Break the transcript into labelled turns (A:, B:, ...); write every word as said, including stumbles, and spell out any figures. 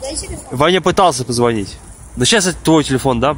A: Ваня пытался позвонить. Да сейчас это твой телефон, да?